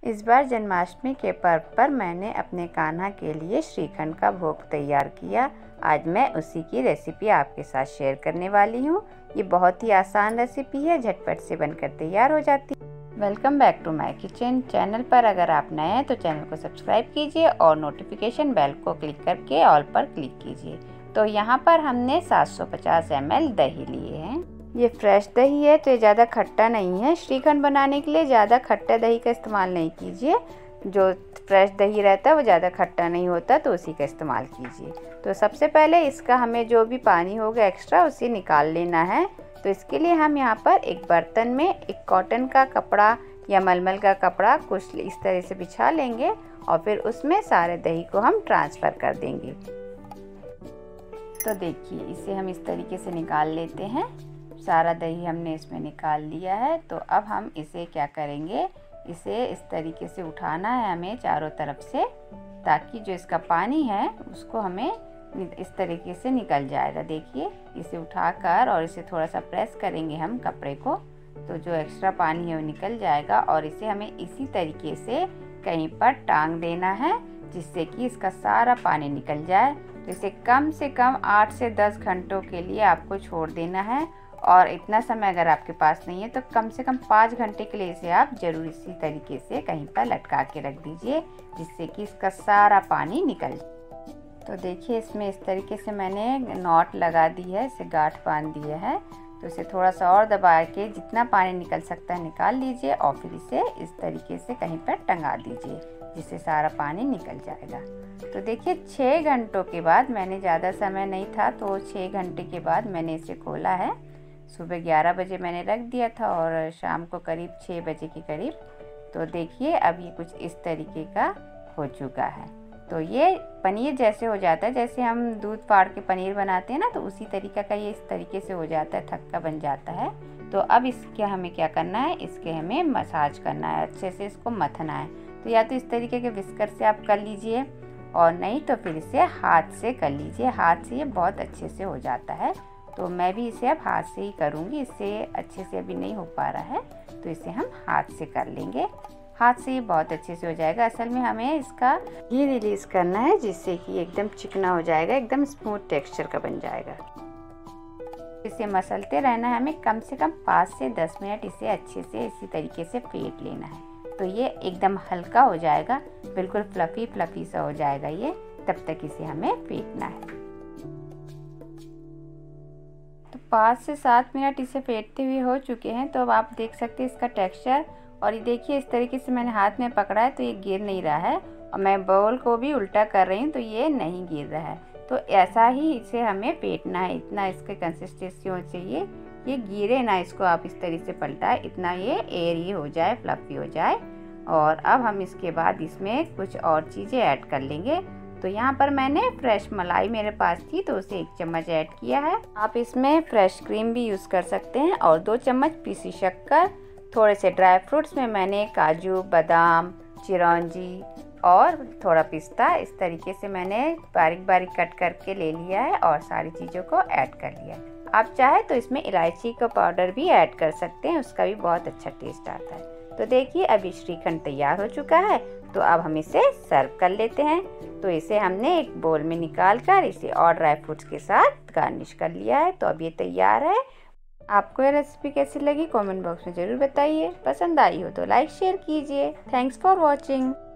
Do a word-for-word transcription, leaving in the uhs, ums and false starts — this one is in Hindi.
इस बार जन्माष्टमी के पर्व पर मैंने अपने कान्हा के लिए श्रीखंड का भोग तैयार किया। आज मैं उसी की रेसिपी आपके साथ शेयर करने वाली हूँ। ये बहुत ही आसान रेसिपी है, झटपट से बनकर तैयार हो जाती है। Welcome back to my kitchen. Channel पर अगर आप नए हैं तो चैनल को सब्सक्राइब कीजिए और नोटिफिकेशन बेल को क्लिक करके ऑल पर क्लिक कीजिए। तो यहाँ पर हमने सात सौ पचास एम एल दही लिए हैं। ये फ्रेश दही है तो ये ज़्यादा खट्टा नहीं है। श्रीखंड बनाने के लिए ज़्यादा खट्टा दही का इस्तेमाल नहीं कीजिए। जो फ्रेश दही रहता है वो ज़्यादा खट्टा नहीं होता, तो उसी का इस्तेमाल कीजिए। तो सबसे पहले इसका हमें जो भी पानी होगा एक्स्ट्रा उसे निकाल लेना है। तो इसके लिए हम यहाँ पर एक बर्तन में एक कॉटन का कपड़ा या मलमल का कपड़ा कुछ इस तरह से बिछा लेंगे और फिर उसमें सारे दही को हम ट्रांसफ़र कर देंगे। तो देखिए, इसे हम इस तरीके से निकाल लेते हैं। सारा दही हमने इसमें निकाल लिया है। तो अब हम इसे क्या करेंगे, इसे इस तरीके से उठाना है हमें चारों तरफ से, ताकि जो इसका पानी है उसको हमें इस तरीके से निकल जाएगा। देखिए, इसे उठाकर और इसे थोड़ा सा प्रेस करेंगे हम कपड़े को, तो जो एक्स्ट्रा पानी है वो निकल जाएगा। और इसे हमें इसी तरीके से कहीं पर टांग देना है, जिससे कि इसका सारा पानी निकल जाए। तो इसे कम से कम आठ से दस घंटों के लिए आपको छोड़ देना है। और इतना समय अगर आपके पास नहीं है तो कम से कम पाँच घंटे के लिए इसे आप ज़रूर इसी तरीके से कहीं पर लटका के रख दीजिए, जिससे कि इसका सारा पानी निकल जाए। तो देखिए, इसमें इस तरीके से मैंने नॉट लगा दी है, इसे गांठ बांध दिया है। तो इसे थोड़ा सा और दबा के जितना पानी निकल सकता है निकाल लीजिए और फिर इसे इस तरीके से कहीं पर टंगा दीजिए, जिससे सारा पानी निकल जाएगा। तो देखिए, छः घंटों के बाद, मैंने ज़्यादा समय नहीं था तो छः घंटे के बाद मैंने इसे खोला है। सुबह ग्यारह बजे मैंने रख दिया था और शाम को करीब छः बजे के करीब। तो देखिए, अब ये कुछ इस तरीके का हो चुका है। तो ये पनीर जैसे हो जाता है, जैसे हम दूध फाड़ के पनीर बनाते हैं ना, तो उसी तरीके का ये इस तरीके से हो जाता है, थक्का बन जाता है। तो अब इसके हमें क्या करना है, इसके हमें मसाज करना है, अच्छे से इसको मथना है। तो या तो इस तरीके के विस्कर से आप कर लीजिए और नहीं तो फिर इसे हाथ से कर लीजिए। हाथ से ये बहुत अच्छे से हो जाता है। तो मैं भी इसे अब हाथ से ही करूँगी, इससे अच्छे से अभी नहीं हो पा रहा है, तो इसे हम हाथ से कर लेंगे। हाथ से ये बहुत अच्छे से हो जाएगा। असल में हमें इसका घी रिलीज़ करना है, जिससे कि एकदम चिकना हो जाएगा, एकदम स्मूथ टेक्सचर का बन जाएगा। इसे मसलते रहना है हमें, कम से कम पाँच से दस मिनट इसे अच्छे से इसी तरीके से फेंट लेना है। तो ये एकदम हल्का हो जाएगा, बिल्कुल फ्लफ़ी फ्लफ़ी सा हो जाएगा ये, तब तक इसे हमें फेंटना है। तो पाँच से सात मिनट इसे फेंटते हुए हो चुके हैं। तो अब आप देख सकते हैं इसका टेक्सचर। और ये देखिए, इस तरीके से मैंने हाथ में पकड़ा है तो ये गिर नहीं रहा है, और मैं बाउल को भी उल्टा कर रही हूँ तो ये नहीं गिर रहा है। तो ऐसा ही इसे हमें फेंटना है, इतना इसके कंसिस्टेंसी होनी चाहिए, ये गिरे ना, इसको आप इस तरीके से पलटाए, इतना ये एयरी हो जाए, फ्लफ़ी हो जाए। और अब हम इसके बाद इसमें कुछ और चीज़ें ऐड कर लेंगे। तो यहाँ पर मैंने फ्रेश मलाई मेरे पास थी तो उसे एक चम्मच ऐड किया है। आप इसमें फ्रेश क्रीम भी यूज़ कर सकते हैं। और दो चम्मच पीसी शक्कर, थोड़े से ड्राई फ्रूट्स में मैंने काजू, बादाम, चिरौंजी और थोड़ा पिस्ता, इस तरीके से मैंने बारीक बारीक कट करके ले लिया है और सारी चीज़ों को ऐड कर लिया है। आप चाहे तो इसमें इलायची का पाउडर भी ऐड कर सकते हैं, उसका भी बहुत अच्छा टेस्ट आता है। तो देखिए, अभी श्रीखंड तैयार हो चुका है। तो अब हम इसे सर्व कर लेते हैं। तो इसे हमने एक बोल में निकाल कर इसे और ड्राई फ्रूट्स के साथ गार्निश कर लिया है। तो अब ये तैयार है। आपको ये रेसिपी कैसी लगी कमेंट बॉक्स में ज़रूर बताइए। पसंद आई हो तो लाइक शेयर कीजिए। Thanks for watching.